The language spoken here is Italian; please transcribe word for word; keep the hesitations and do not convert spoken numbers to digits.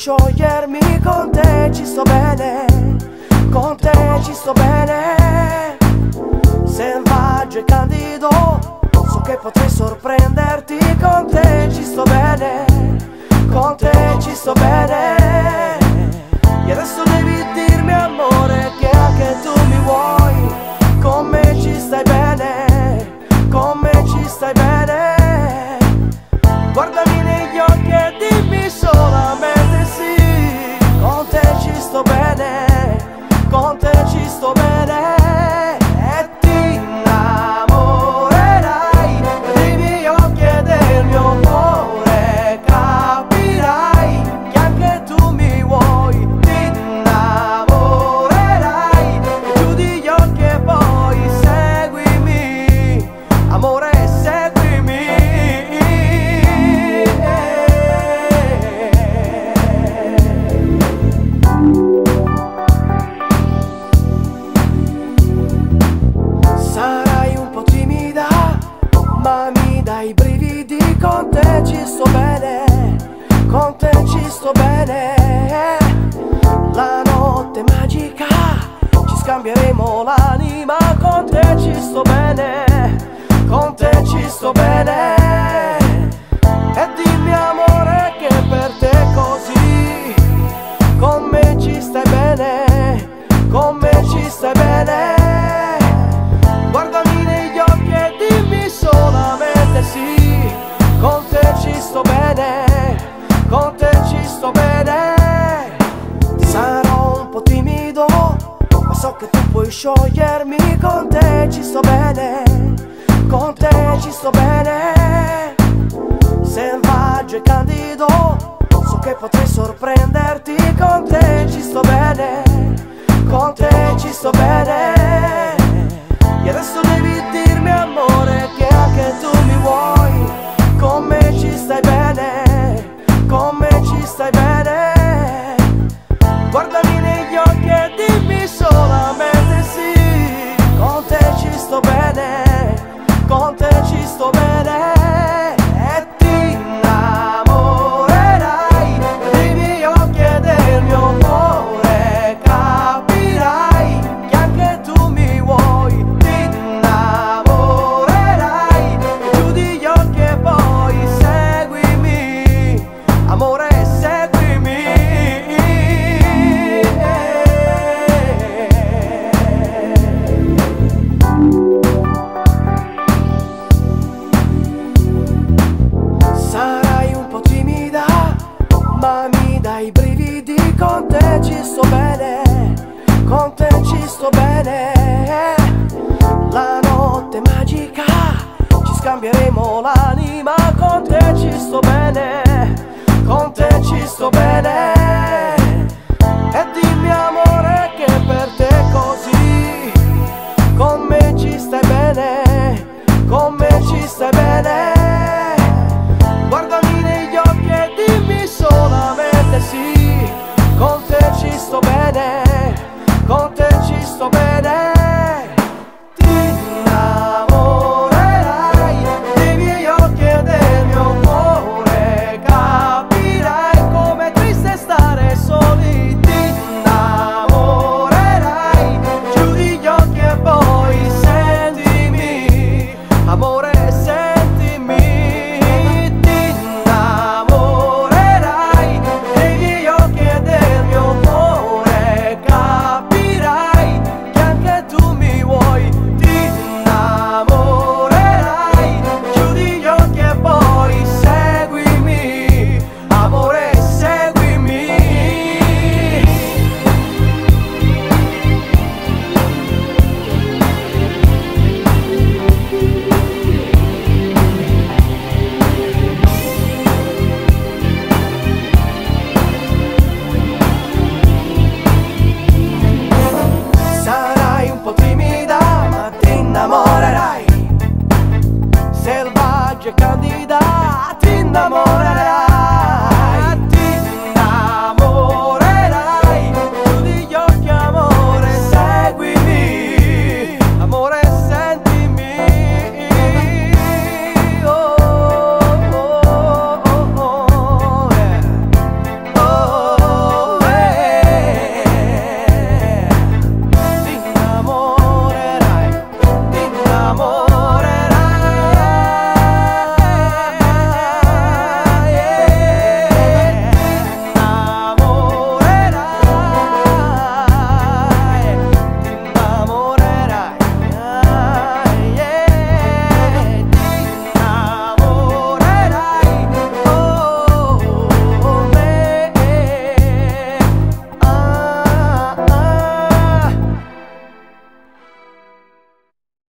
sciogliermi, con te ci sto bene, con te ci sto bene. Selvaggio e candido, so che potrei sorprenderti, con te ci sto bene, con te ci sto bene. E adesso devi dirmi amore che anche tu mi vuoi, con me ci stai bene, con me ci stai bene. Guardami negli occhi e dimmi solamente sì, con te ci sto bene, con te ci sto bene. E ti innamorerai dei miei occhi e del mio cuore, capirai che anche tu mi vuoi. Ti innamorerai, chiudi gli occhi e poi seguimi, amore, seguimi. Sarai un po' timida, ma mi dai i brividi, con te ci sto bene, con te ci sto bene. La notte magica, ci scambieremo l'anima, con te ci sto bene, con te ci sto bene. E dimmi amore che per te è così, con me ci stai bene, con me ci stai bene. Guardami negli occhi e dimmi solamente sì, con te ci sto bene, con te ci sto bene. Sarò un po' timido, ma so che tu puoi sciogliermi, con te ci sto bene, con te ci sto bene. Selvaggio e candido, so che potrei sorprenderti, con te ci sto bene, con te ci sto bene. E adesso devi dirmi amore che anche tu mi vuoi, con me ci stai bene, con me ci stai bene. Guardami negli occhi e dimmi solamente sì, con te ci sto bene, con te ci sto bene. E ti innamorerai dei miei occhi e del mio cuore, capirai che anche tu mi vuoi. Ti innamorerai, chiudi gli occhi e poi seguimi, amore, seguimi. Sarai un po' timida, ma mi dai i brividi, con te ci sto bene, con te ci sto bene. La notte magica, ci scambieremo l'anima, con te ci sto bene, con te ci sto bene.